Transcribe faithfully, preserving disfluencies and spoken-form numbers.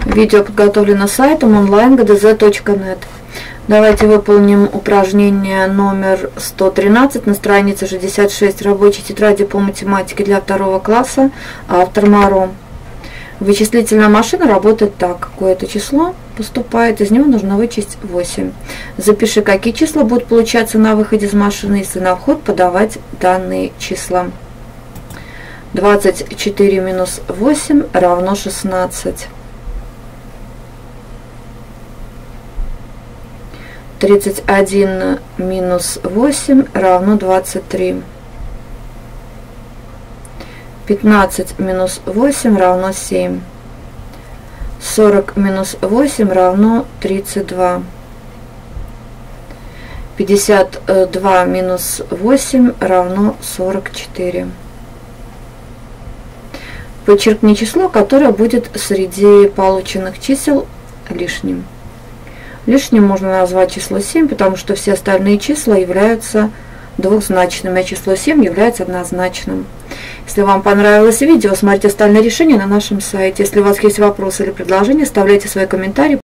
Видео подготовлено сайтом онлайн гэ дэ зэ точка нет. Давайте выполним упражнение номер сто тринадцать на странице шестьдесят шесть рабочей тетради по математике для второго класса, автор Маро. Вычислительная машина работает так. Какое-то число поступает, из него нужно вычесть восемь. Запиши, какие числа будут получаться на выходе из машины, если на вход подавать данные числа. двадцать четыре минус восемь равно шестнадцать. тридцать один минус восемь равно двадцать три. пятнадцать минус восемь равно семь. сорок минус восемь равно тридцать два. пятьдесят два минус восемь равно сорок четыре. Подчеркни число, которое будет среди полученных чисел лишним. Лишним можно назвать число семь, потому что все остальные числа являются двухзначными, а число семь является однозначным. Если вам понравилось видео, смотрите остальные решения на нашем сайте. Если у вас есть вопросы или предложения, оставляйте свои комментарии.